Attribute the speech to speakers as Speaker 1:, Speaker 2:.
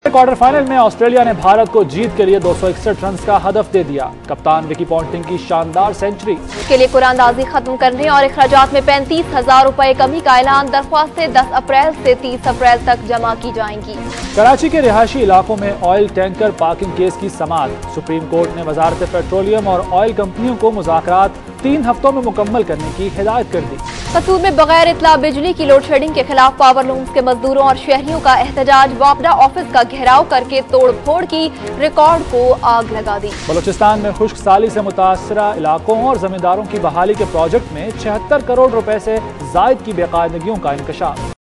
Speaker 1: Quarter final में Australia ने भारत को जीत के लिए 261 रन का हदफ दे दिया। कप्तान विकी पॉन्टिंग की शानदार सेंचुरी।
Speaker 2: इसके लिए कुरानंदाजी खत्म करने और अखराजात में 35,000 रुपए कमी का ऐलान। दरख्वास्तें 10 अप्रैल से 30 अप्रैल तक जमा की जाएंगी।
Speaker 1: कराची के रिहायशी इलाकों में ऑयल टैंकर पार्किंग केस की समाअत। सुप्रीम कोर्ट ने वजारत पेट्रोलियम और ऑयल कंपनियों को मुज़ाकरात 3 हफ्तों में मुकम्मल करने की हिदायत कर दी।
Speaker 2: कसूर में बगैर इतला बिजली की लोड शेडिंग के खिलाफ पावर लूम्स के मजदूरों और शहरियों का एहतजाज। वापडा ऑफिस का घेराव करके तोड़ फोड़ की, रिकॉर्ड को आग लगा दी।
Speaker 1: बलूचिस्तान में खुश्क साली से मुतासरा इलाकों और जमींदारों की बहाली के प्रोजेक्ट में 76 करोड़ रुपए से जायद की बेकायदगियों का इंकशाफ।